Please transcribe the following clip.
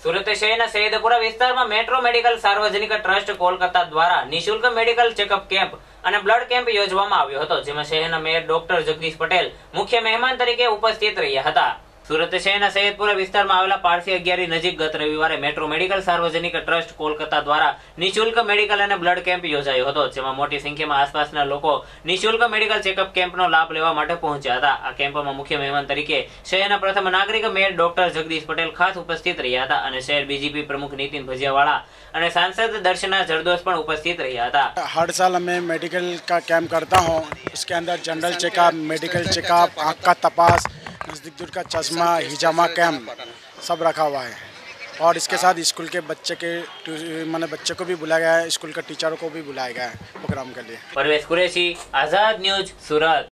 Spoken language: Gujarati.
સુરત શહેરના સૈયદપુરા વિસ્તારમાં મેટ્રો મેડિકલ સાર્વજનિક ટ્રસ્ટ કોલકાતા દ્વારા નિઃશુલ્ક મેડિકલ ચેકઅપ કેમ્પ અને બ્લડ કેમ્પ યોજવામાં આવ્યો હતો, જેમાં શહેરના મેયર ડોક્ટર જગદીશ પટેલ મુખ્ય મહેમાન તરીકે ઉપસ્થિત રહ્યા હતા। સુરત શહેરના સૈયદપુરા વિસ્તારમાં આવેલા પારસી અગિયારી નજીક ગત રવિવારે મેટ્રો મેડિકલ સાર્વજનિક ટ્રસ્ટ કોલકાતા દ્વારા નિઃશુલ્ક મેડિકલ અને બ્લડ કેમ્પ યોજાયો હતો, જેમાં મોટી સંખ્યામાં આસપાસના લોકો નિઃશુલ્ક મેડિકલ ચેકઅપ કેમ્પનો લાભ લેવા માટે પહોંચ્યા હતા। આ કેમ્પમાં મુખ્ય મહેમાન તરીકે શહેરના પ્રથમ નાગરિક મેયર ડોક્ટર જગદીશ પટેલ ખાસ ઉપસ્થિત રહ્યા હતા અને શહેર બીजेपी प्रमुख नितिन भजियावाला અને सांसद दर्शना जरदोश પણ ઉપસ્થિत રહ્યા હતા। हर साल मैं मेडिकल का कैंप करता हूँ। इसके अंदर जनरल चेकअप, मेडिकल चेकअप, आँख का तपास, नज़दीक दूर का चश्मा, हिजामा कैंप सब रखा हुआ है। और इसके साथ स्कूल के बच्चे को भी बुलाया गया है, स्कूल के टीचरों को भी बुलाया गया है प्रोग्राम के लिए। परवेश कुरैशी, आजाद न्यूज, सूरत।